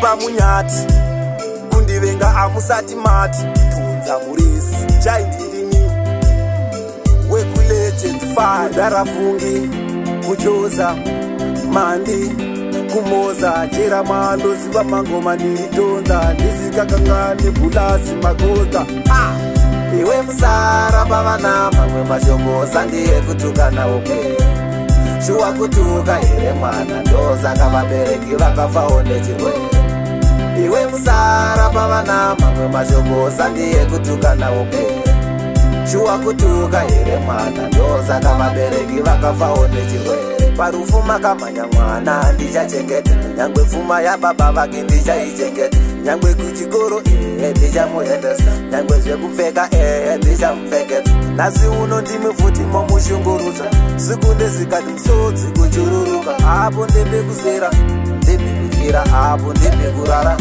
kundipa munyati kundivenga amusati mati tunza murisi chaindindini wekulegends 5 ndarafungi kuchoza mandi kumoza chera mando ziva mangoma ndiritonza ndisikakangani bulazi magoza iwe musara pavana mamwe mashoko sandiye kutukana upe shuwa kutuka here mwana ndozaka vabereki vakafawo nechirwere iwe musara pavana mamwe mashoko sandiye kutukana upe shuwa kutuka here mwana ndozaka vabereki vakafawo nechirwere parufu makamanya mwana ndichachengeta nyangwe pfuma yababa vake ndichaichengeta nyangwe kuchikoro ndichamuendesa nyangwe zvekupfeka ndichamupfeketa nhasi uno ndimi futi momushungurudza siku ndezikati musodzi kuchururuka apo ndembe kusera ndembe kudyira apo ndembe kurara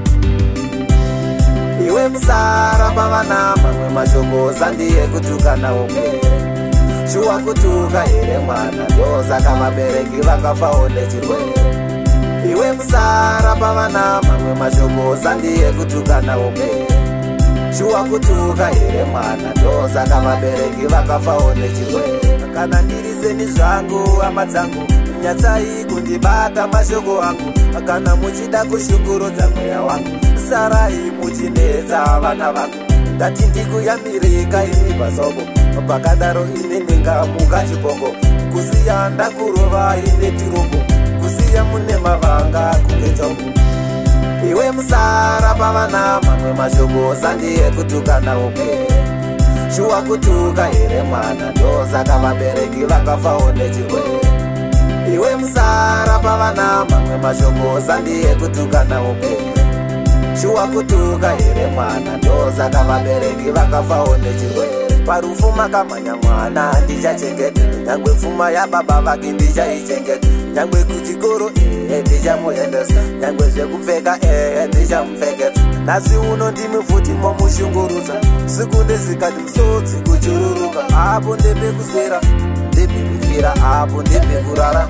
iwe musara pavana mamwe mashoko sandiye kutukana upe shuwa kutuka here mwana ndozaka vabereki vakafawo nechirwere iwe musara pavana mamwe mashoko sandiye kutukana upe shuwa kutuka here mwana ndozaka vabereki vakafawo nechirwere kana ndiriseni zvangu hama dzangu nyatsai kundibata mashoko angu kana muchida kushungurudza mweya wangu sarai muchinetsa vana vangu ndati ndikuyamirika imi pasoko pakadaro ine ndingamuka chipongo kusiya ndakurova ine tirombo kusiya mune mavanga kunge tombo iwe musara pavana mamwe mashoko sandiye kutukana upe shuwa kutuka here mwana ndozaka vabereki vakafawo nechirwere iwe musara pavana mamwe mashoko sandiye kutukana upe shuwa kutuka here mwana ndozaka vabereki vakafawo nechirwere parufu makamanya mwana ndichachengeta nyangwe pfuma yababa vake ndichaichengeta nyangwe kuchikoro ndichamuendesa nyangwe zvekupfeka ndichamupfeketa nhasi uno ndimi futi momushungurudza siku ndezikati musodzi kuchururuka apo ndembe kusera ndembe kudyira apo ndembe kurara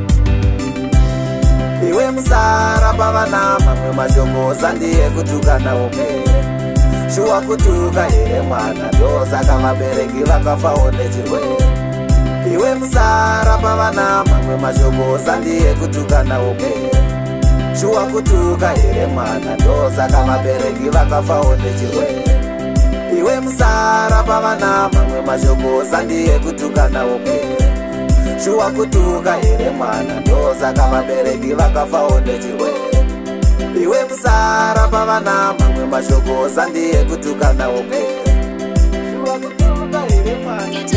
iwe musara pavana mamwe mashoko sandiye kutukana upe shuwa kutuka here mwana ndozaka vabereki vakafawo nechirwere iwe musara pavana mamwe mashoko sandiye kutukana upe shuwa kutuka here mwana ndozaka vabereki vakafawo nechirwere iwe musara pavana mamwe mashoko sandiye kutukana upe shuwa kutuka here mwana ndozaka vabereki vakafawo nechirwere iwe musara pavana mamwe mashoko sandiye kutukana upe shuwa kutuka here mwana